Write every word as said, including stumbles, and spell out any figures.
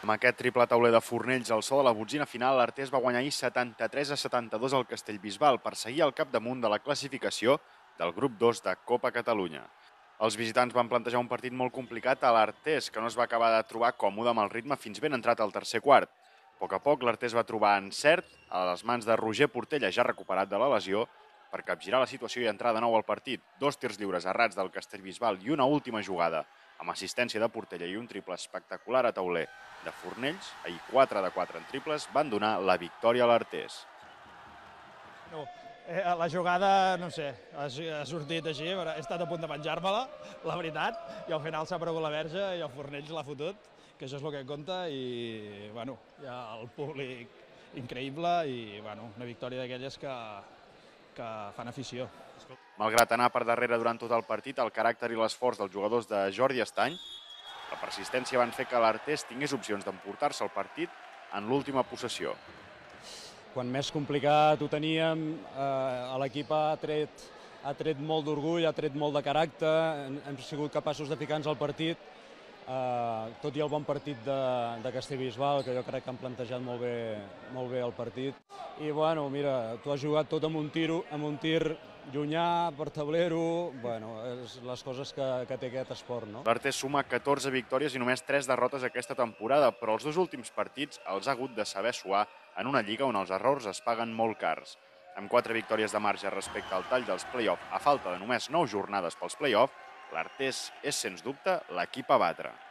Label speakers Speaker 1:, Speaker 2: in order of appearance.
Speaker 1: Amb aquest triple tauler de Fornells al so de la botzina final, l'Artés va guanyar ahir setanta-tres a setanta-dos al Castellbisbal per seguir al capdamunt de la classificació del grup dos de Copa Catalunya. Els visitants van plantejar un partit molt complicat a l'Artés, que no es va acabar de trobar còmode amb el ritme fins ben entrat al tercer quart. A poc a poc, l'Artés va trobar encert a les mans de Roger Portella, ja recuperat de la lesió, per capgirar la situació i entrar de nou al partit. Dos tirs lliures errats del Castellbisbal i una última jugada amb assistència de Portella i un triple espectacular a tauler de Fornells, ahir quatre de quatre en triples, van donar la victòria a l'Artés.
Speaker 2: No, eh, la jugada, no sé, ha, ha sortit així, he estat a punt de menjar-me-la, la veritat, i al final s'ha aparegut la verge i el Fornells l'ha fotut, que això és el que compta, i bueno, hi ha el públic increïble i bueno, una victòria d'aquelles que, que fan afició.
Speaker 1: Malgrat anar per darrere durant tot el partit, el caràcter i l'esforç dels jugadors de Jordi Estany, la persistència van fer que l'Artés tingués opcions d'emportar-se el partit en l'última possessió.
Speaker 3: Quan més complicat ho teníem, eh, l'equip ha tret, ha tret molt d'orgull, ha tret molt de caràcter, hem, hem sigut capaços de ficar-nos al partit, eh, tot i el bon partit de, de Castellbisbal, que jo crec que han plantejat molt bé, molt bé el partit. I bueno, mira, tu has jugat tot amb un tir, amb un tir llunyà, per tablero, bueno, és les coses que, que té aquest esport, no?
Speaker 1: L'Artés suma catorze victòries i només tres derrotes aquesta temporada, però els dos últims partits els ha hagut de saber suar en una lliga on els errors es paguen molt cars. Amb quatre victòries de marge respecte al tall dels play-off a falta de només nou jornades pels play-off, l'Artés és, sens dubte, l'equip a batre.